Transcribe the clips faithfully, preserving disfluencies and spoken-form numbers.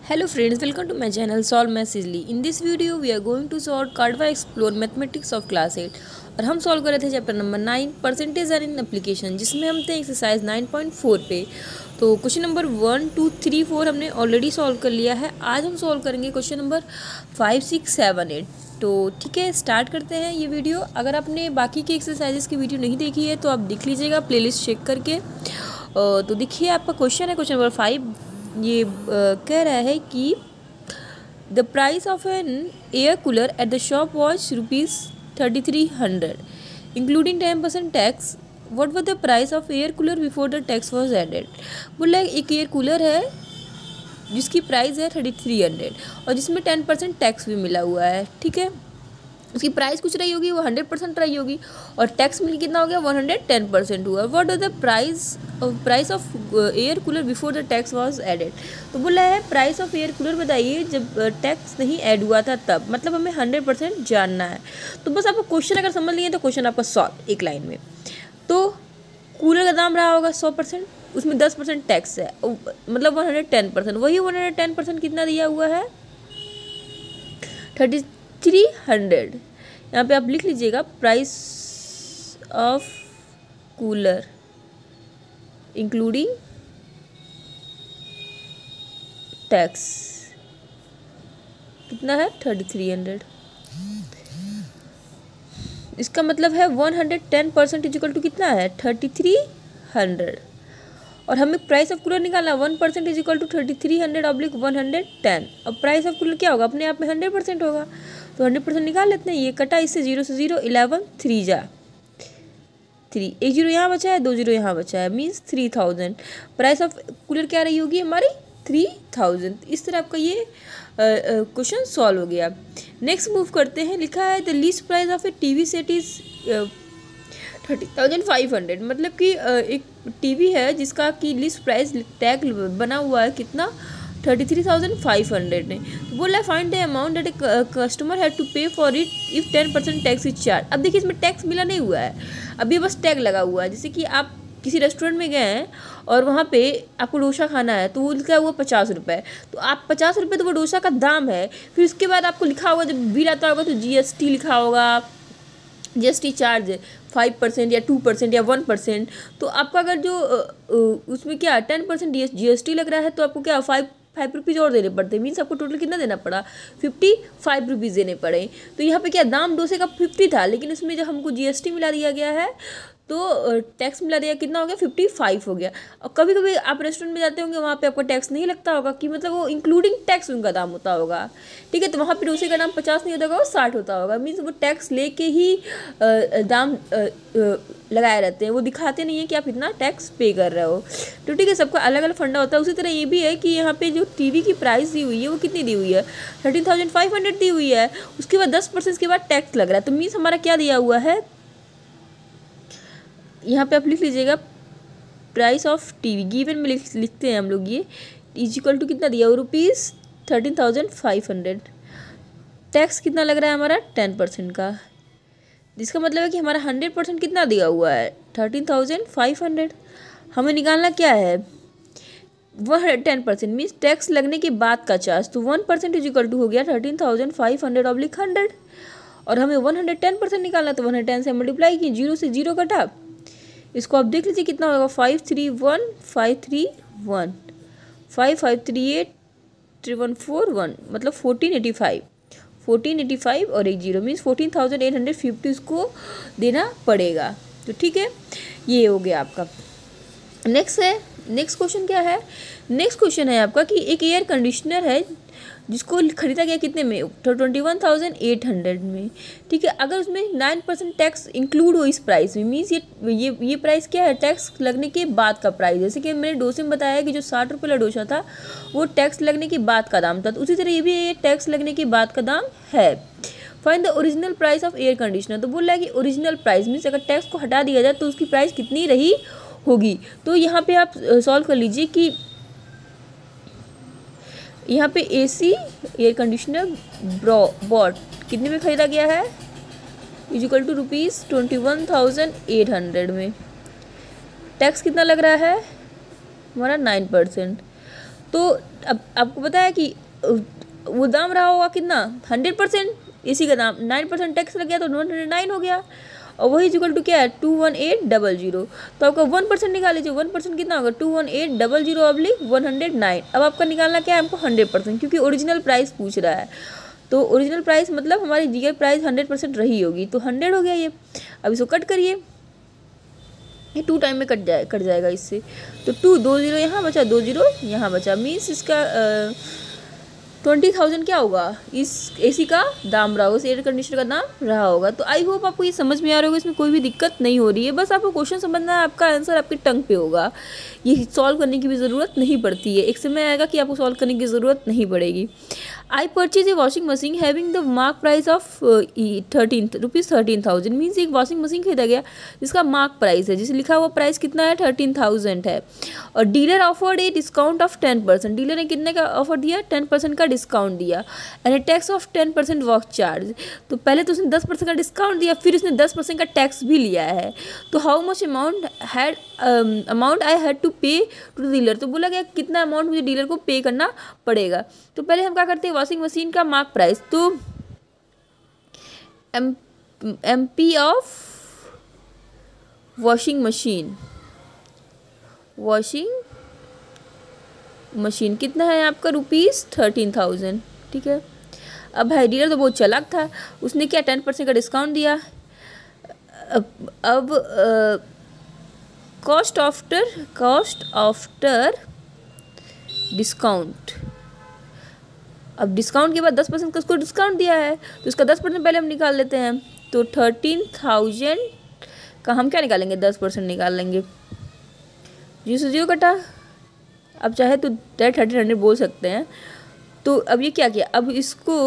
Hello friends, welcome to my channel Solve Maths Easily. In this video we are going to solve Cardva Explore Mathematics of Class eight और हम solve कर रहे थे chapter number nine percentage are in application, जिसमें हम थे exercise nine point four पे। तो question number one two three four हमने ऑलरेडी सॉल्व कर लिया है। आज हम सॉल्व करेंगे question number five six seven eight. तो ठीक है, स्टार्ट करते हैं ये वीडियो। अगर आपने बाकी के एक्सरसाइजेस की वीडियो नहीं देखी है तो आप देख लीजिएगा प्लेलिस्ट चेक करके। तो देखिए आपका क्वेश्चन है क्वेश्चन नंबर फाइव। ये आ, कह रहा है कि the price of an air cooler at the shop was rupees thirty three hundred including ten percent tax. What was the price of air cooler before the tax was added. बोला एक air cooler है जिसकी price है thirty three hundred और जिसमें ten percent tax भी मिला हुआ है। ठीक है, उसकी प्राइस कुछ रही होगी, वो हंड्रेड परसेंट रही होगी और टैक्स मिल कितना हो गया, वन हंड्रेड टेन परसेंट हुआ। What is the price price of air cooler before the tax was added. तो बोला है प्राइस ऑफ एयर कूलर बताइए जब टैक्स नहीं ऐड हुआ था तब, मतलब हमें हंड्रेड परसेंट जानना है। तो बस आपको क्वेश्चन अगर समझ लिए तो क्वेश्चन आपका सॉल्व एक लाइन में। तो कूलर का दाम रहा होगा सौ परसेंट, उसमें दस परसेंट टैक्स है, मतलब वन हंड्रेड टेन परसेंट। वही वन हंड्रेड टेन परसेंट कितना दिया हुआ है, थर्टी थ्री हंड्रेड। यहाँ पे आप लिख लीजिएगा price of cooler including tax कितना है, थर्टी थ्री हंड्रेड। इसका मतलब है one hundred ten percent is equal to कितना है, थर्टी थ्री हंड्रेड। और हमें प्राइस ऑफ कूलर निकालना, one percent is equal to thirty three hundred oblique one hundred ten. अब प्राइस ऑफ कूलर क्या होगा, अपने आप में हंड्रेड परसेंट होगा, तो हंड्रेड परसेंट निकाल लेते हैं। ये कटा इससे, जीरो से जीरो, इलेवन, थ्री जा थ्री, एक जीरो यहाँ बचा है, दो जीरो यहाँ बचा है, means three thousand. Price of cooler क्या रही होगी हमारी, थ्री थाउजेंड। इस तरह आपका ये क्वेश्चन सॉल्व हो गया। नेक्स्ट मूव करते हैं। लिखा है the least price of a TV set is thirty thousand five hundred. मतलब कि एक टीवी है जिसका कि लिस्ट प्राइस टैग बना हुआ है कितना, thirty three thousand five hundred ने। तो बोला find the amount that a customer had to pay for it if ten percent tax is charge. अब देखिए इसमें टैक्स मिला नहीं हुआ है, अभी बस टैग लगा हुआ है। जैसे कि आप किसी रेस्टोरेंट में गए हैं और वहाँ पे आपको डोसा खाना है, तो वो लिखा हुआ पचास रुपये, तो आप पचास रुपये तो वो डोसा का दाम है। फिर उसके बाद आपको लिखा होगा, जब बिल आता होगा तो जीएसटी लिखा होगा, जीएसटी चार्ज फाइव परसेंट या टू परसेंट या वन परसेंट। तो आपका अगर जो उसमें क्या ten percent G S T लग रहा है तो आपको क्या फाइव फाइव रुपीज़ और देने पड़ते हैं। मीन्स आपको टोटल कितना देना पड़ा, फिफ्टी फाइव रुपीज़ देने पड़े। तो यहाँ पे क्या दाम डोसे का फिफ्टी था, लेकिन इसमें जब हमको जीएसटी मिला दिया गया है तो टैक्स मिला दिया, कितना हो गया, फिफ्टी फाइव हो गया। और कभी कभी आप रेस्टोरेंट में जाते होंगे, वहाँ पे आपको टैक्स नहीं लगता होगा, कि मतलब वो इंक्लूडिंग टैक्स उनका दाम होता होगा। ठीक है, तो वहाँ पे डोसे का दाम पचास नहीं होता होगा, वो साठ होता होगा। मीन्स वो टैक्स लेके ही दाम लगाए रहते हैं, वो दिखाते नहीं है कि आप इतना टैक्स पे कर रहे हो। तो ठीक है, सबका अलग अलग फंडा होता है। उसी तरह ये भी है कि यहाँ पे जो टीवी की प्राइस दी हुई है वो कितनी दी हुई है, थर्टीन थाउजेंड फाइव हंड्रेड दी हुई है। उसके बाद दस परसेंट के बाद टैक्स लग रहा है, तो मीन्स हमारा क्या दिया हुआ है, यहाँ पे आप लिख लीजिएगा प्राइस ऑफ टीवी गिवन में लिख लिखते हैं हम लोग, ये इज इक्वल टू कितना दिया हुआ, rupees thirteen thousand five hundred. Tax कितना लग रहा है हमारा, टेन परसेंट का, जिसका मतलब है कि हमारा हंड्रेड परसेंट कितना दिया हुआ है, थर्टीन थाउजेंड फाइव हंड्रेड। हमें निकालना क्या है, one ten percent means tax लगने के बाद का चार्ज। तो one percent is equal to हो गया thirteen thousand five hundred oblique hundred, और हमें वन हंड्रेड टेन परसेंट निकालना, तो वन हंड्रेड टेन से मल्टीप्लाई की, जीरो से जीरो कटा। इसको आप देख लीजिए कितना होगा, five three one five three one five five three eight three one four one, मतलब fourteen eighty five fourteen eighty five और एक zero, means fourteen thousand eight hundred fifty उसको देना पड़ेगा। तो ठीक है, ये हो गया आपका। नेक्स्ट है, नेक्स्ट क्वेश्चन क्या है, नेक्स्ट क्वेश्चन है आपका कि एक एयर कंडीशनर है जिसको खरीदा गया कितने में, तो twenty one thousand eight hundred में। ठीक है, अगर उसमें नाइन परसेंट टैक्स इंक्लूड हो इस प्राइस में, मीन्स ये ये ये प्राइस क्या है, टैक्स लगने के बाद का प्राइस। जैसे कि मैंने डोसे में बताया कि जो साठ रुपये वाला डोसा था वो टैक्स लगने के बाद का दाम था, तो उसी तरह ये भी ये टैक्स लगने के बाद का दाम है। Find the original price of air conditioner. तो बोल रहा है कि ओरिजिनल प्राइस मीन्स अगर टैक्स को हटा दिया जाए तो उसकी प्राइस कितनी रही होगी। तो यहाँ पे आप सॉल्व कर लीजिए कि यहाँ पे एसी एयर कंडीशनर बॉट कितने में ख़रीदा गया है, is equal to rupees twenty one thousand eight hundred में। टैक्स कितना लग रहा है हमारा, नाइन परसेंट। तो अब आपको पता है कि वो दाम रहा होगा कितना, हंड्रेड परसेंट, इसी का दाम नाइन परसेंट टैक्स लग गया तो वन हंड्रेड नाइन हो गया, और वही इक्वल टू क्या है, two one eight double zero. तो आपका वन परसेंट निकाल लीजिए, वन परसेंट कितना होगा, two one eight double zero oblique one hundred nine. अब आपका निकालना क्या है, हमको हंड्रेड परसेंट, क्योंकि ओरिजिनल प्राइस पूछ रहा है, तो ओरिजिनल प्राइस मतलब हमारी रियल प्राइस हंड्रेड परसेंट रही होगी, तो हंड्रेड हो गया ये। अब इसको कट करिए, ये टू टाइम में कट जाए कट जाएगा इससे, तो टू दो जीरो यहाँ बचा, दो जीरो यहाँ बचा, मीन्स इसका ट्वेंटी थाउजेंड क्या होगा, इस एसी का दाम रहा होगा, इस एयर कंडीशनर का दाम रहा होगा। तो आई होप आपको ये समझ में आ रहा होगा, इसमें कोई भी दिक्कत नहीं हो रही है, बस आपको क्वेश्चन समझना है, आपका आंसर आपके टंग पे होगा, ये सॉल्व करने की भी ज़रूरत नहीं पड़ती है। एक समय आएगा कि आपको सॉल्व करने की ज़रूरत नहीं पड़ेगी। I purchase a washing machine having the mark price of thirteen rupees thirteen thousand, means एक वॉशिंग मशीन खरीदा गया जिसका मार्क प्राइस है, जिसे लिखा हुआ प्राइस कितना है, थर्टीन थाउजेंड है, और dealer offered a discount of ten percent, dealer ने कितने का ऑफर दिया, टेन परसेंट का डिस्काउंट दिया, and tax of ten percent work charge. तो पहले तो उसने दस परसेंट का डिस्काउंट दिया, फिर उसने दस परसेंट का टैक्स भी लिया है, तो how much amount had amount I had to pay to dealer. तो बोला गया कितना अमाउंट मुझे डीलर को पे करना पड़ेगा। तो पहले हम क्या करते हैं, वॉशिंग मशीन का मार्क प्राइस, तो M M P of washing machine, washing machine कितना है आपका, रुपीज़ थर्टीन थाउजेंड, ठीक है। अब भाई डीलर तो बहुत चालाक था, उसने क्या टेन परसेंट का डिस्काउंट दिया। अब अब cost after cost after discount, अब डिस्काउंट के बाद दस परसेंट का उसको डिस्काउंट दिया है, तो इसका दस परसेंट पहले हम निकाल लेते हैं। तो थर्टीन थाउजेंड का हम क्या निकालेंगे, दस परसेंट निकाल लेंगे, जीरो से जीरो कटा, अब चाहे तो डायरेक्ट थर्टीन हंड्रेड बोल सकते हैं। तो अब ये क्या किया, अब इसको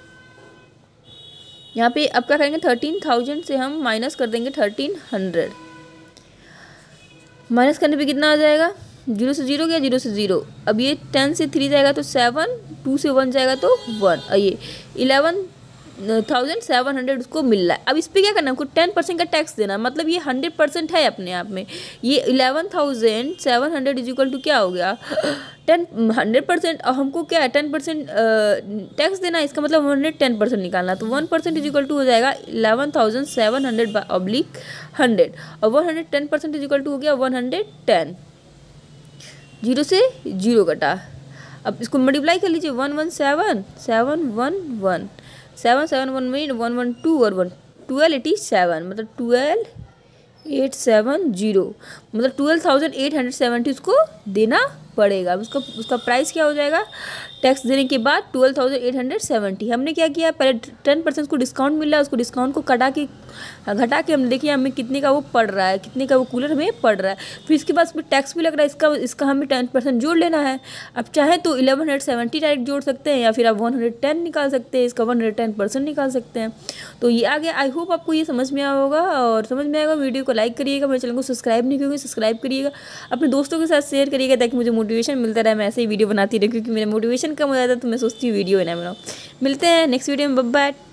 यहाँ पे अब क्या करेंगे, थर्टीन थाउजेंड से हम माइनस कर देंगे थर्टीन हंड्रेड, माइनस करने पे कितना आ जाएगा, जीरो से जीरो गया, जीरो से जीरो, अब ये टेन से थ्री जाएगा तो सेवन, टू से वन जाएगा तो वन, और ये इलेवन थाउजेंड सेवन हंड्रेड उसको मिल रहा है। अब इस पर क्या करना है, हमको टेन परसेंट का टैक्स देना, मतलब ये हंड्रेड परसेंट है अपने आप में, ये eleven thousand seven hundred is equal to क्या हो गया, टेन हंड्रेड परसेंट, और हमको क्या है टेन परसेंट टैक्स देना, इसका मतलब वन हंड्रेड टेन परसेंट निकालना, तो one percent is equal to हो जाएगा eleven thousand seven hundred oblique hundred, और one hundred ten percent is equal to हो गया वन हंड्रेड टेन, जीरो से जीरो कटा। अब इसको मल्टीप्लाई कर लीजिए, one one seven seven one one seven seven one one one one two और वन ट्वेल्व एटी सेवन, मतलब ट्वेल्व एट सेवन जीरो, मतलब twelve thousand eight hundred seventy उसको देना पड़ेगा। उसका उसका प्राइस क्या हो जाएगा, टैक्स देने के बाद twelve thousand eight hundred seventy. हमने क्या किया, पहले टेन परसेंट को डिस्काउंट मिल रहा है, उसको डिस्काउंट को कटा के घटा के हम देखिए हमें कितने का वो पड़ रहा है, कितने का वो कूलर हमें पड़ रहा है, फिर इसके बाद उसमें टैक्स भी लग रहा है, इसका इसका हमें टेन परसेंट जोड़ लेना है। अब चाहे तो इलेवन हंड्रेड सेवेंटी डायरेक्ट जोड़ सकते हैं, या फिर आप वन हंड्रेड टेन निकाल सकते हैं, इसका वन हंड्रेड टेन परसेंट निकाल सकते हैं। तो ये आ गया। आई होप आपको ये समझ में आया होगा, और समझ में आएगा वीडियो को लाइक करिएगा, मेरे चैनल को सब्सक्राइब नहीं करिएगा सब्सक्राइब करिएगा, अपने दोस्तों के साथ शेयर करिएगा, ताकि मुझे मोटिवेशन मिलता रहे, मैं ऐसे ही वीडियो बनाती रही, क्योंकि मेरा मोटिवेशन कम हो जाता है तो मैं सोचती हूँ वीडियो है ना बनाओ। मिलते हैं नेक्स्ट वीडियो में, बाय बाय।